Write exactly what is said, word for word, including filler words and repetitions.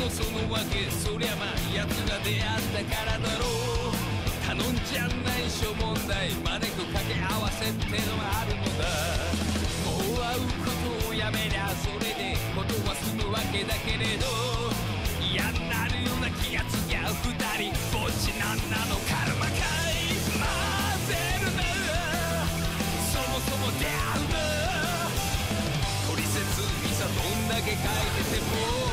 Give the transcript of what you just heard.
もそのわけ、そりゃまあ奴が出会ったからだろう。頼んじゃないしょ問題、招く掛け合わせってのはあるのだ。もう会うことをやめりゃそれでことは済むわけだけれど、嫌になるような気がつきゃ二人ぼっちなんなのカルマかい。混ぜるな、そもそも出会うな、トリセツいざどんだけ書いてても